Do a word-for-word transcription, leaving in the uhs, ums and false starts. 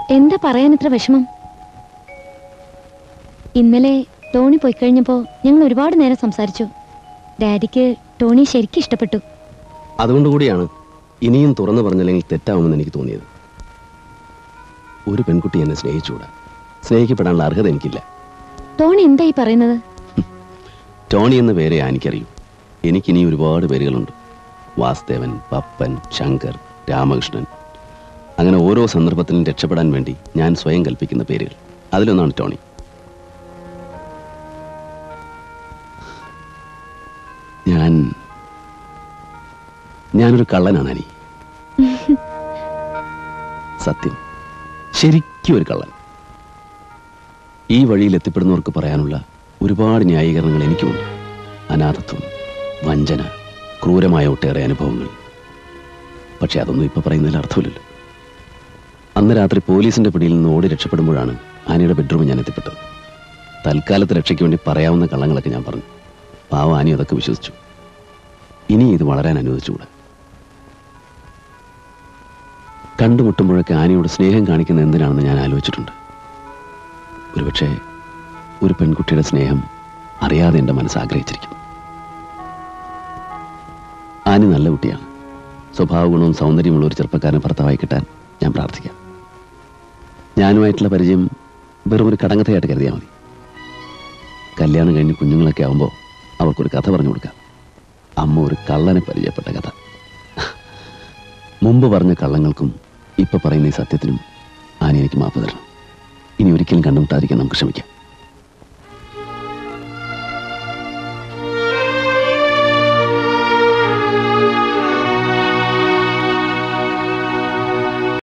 എന്താ പറയാൻ ഇത്ര വിഷമം? ഇന്നലെ ടോണി പോയി കഴിഞ്ഞപ്പോ ഞങ്ങൾ ഒരുപാട് നേരം സംസാരിച്ചു. ഡാഡിക്ക് ടോണി ശരിക്കും ഇഷ്ടപ്പെട്ടു. അതുകൊണ്ടുകൂടിയാണ് ഇനിയും തുറന്നു പറഞ്ഞില്ലെങ്കിൽ തെറ്റാവുമെന്ന് എനിക്ക് തോന്നിയത്. ഒരു പെൺകുട്ടി എന്നെ സ്നേഹിച്ചുകൂടാ. സ്നേഹിക്കപ്പെടാനുള്ള അർഹത എനിക്കില്ല. ടോണി എന്തായി പറയുന്നത്? ടോണി എന്ന പേരെ എനിക്കറിയൂ. എനിക്കിനി ഒരുപാട് പേരുകളുണ്ട്. വാസുദേവൻ, പപ്പൻ, ശങ്കർ, രാമകൃഷ്ണൻ. അങ്ങനെ ഓരോ സന്ദർഭത്തിലും രക്ഷപ്പെടാൻ വേണ്ടി ഞാൻ സ്വയം കൽപ്പിക്കുന്ന പേരുകൾ. അതിലൊന്നാണ് ടോണി. ഞാൻ ഞാനൊരു കള്ളനാണ് അനി. സത്യം, ശരിക്കും ഒരു കള്ളൻ. ഈ വഴിയിൽ എത്തിപ്പെടുന്നവർക്ക് പറയാനുള്ള ഒരുപാട് ന്യായീകരണങ്ങൾ എനിക്കുമുണ്ട്. അനാഥത്വം, വഞ്ചന, ക്രൂരമായ ഒട്ടേറെ അനുഭവങ്ങൾ. പക്ഷെ അതൊന്നും ഇപ്പൊ പറയുന്നതിൽ അർത്ഥമില്ലല്ലോ. അന്ന് രാത്രി പോലീസിന്റെ പിടിയിൽ നിന്ന് ഓടി രക്ഷപ്പെടുമ്പോഴാണ് ആനിയുടെ ബെഡ്റൂമിൽ ഞാൻ എത്തിപ്പെട്ടത്. തൽക്കാലത്തെ രക്ഷയ്ക്ക് വേണ്ടി പറയാവുന്ന കള്ളങ്ങളൊക്കെ ഞാൻ പറഞ്ഞു. പാവം ആനി അതൊക്കെ വിശ്വസിച്ചു. ഇനി ഇത് വളരാൻ അനുവദിച്ചുകൂടാ. കണ്ടുമുട്ടുമ്പോഴൊക്കെ ആനിയോട് സ്നേഹം കാണിക്കുന്ന എന്തിനാണെന്ന് ഞാൻ ആലോചിച്ചിട്ടുണ്ട്. ഒരുപക്ഷെ ഒരു പെൺകുട്ടിയുടെ സ്നേഹം അറിയാതെ എൻ്റെ മനസ്സ് ആഗ്രഹിച്ചിരിക്കും. ആനി നല്ല കുട്ടിയാണ്. സ്വഭാവ ഗുണവും സൗന്ദര്യമുള്ള ഒരു ചെറുപ്പക്കാരനെ ഭർത്താവായി കിട്ടാൻ ഞാൻ പ്രാർത്ഥിക്കാം. ഞാനുമായിട്ടുള്ള പരിചയം വെറും ഒരു കടങ്കഥയായിട്ട് കരുതിയാൽ മതി. കല്യാണം കഴിഞ്ഞ് കുഞ്ഞുങ്ങളൊക്കെ ആവുമ്പോൾ അവർക്കൊരു കഥ പറഞ്ഞു കൊടുക്കാം. അമ്മ ഒരു കള്ളനെ പരിചയപ്പെട്ട കഥ. മുമ്പ് പറഞ്ഞ കള്ളങ്ങൾക്കും ഇപ്പൊ പറയുന്ന ഈ സത്യത്തിനും ആനി എനിക്ക് മാപ്പ് തരണം. ഇനി ഒരിക്കലും കണ്ടുമുട്ടാതിരിക്കാൻ നമുക്ക് ശ്രമിക്കാം.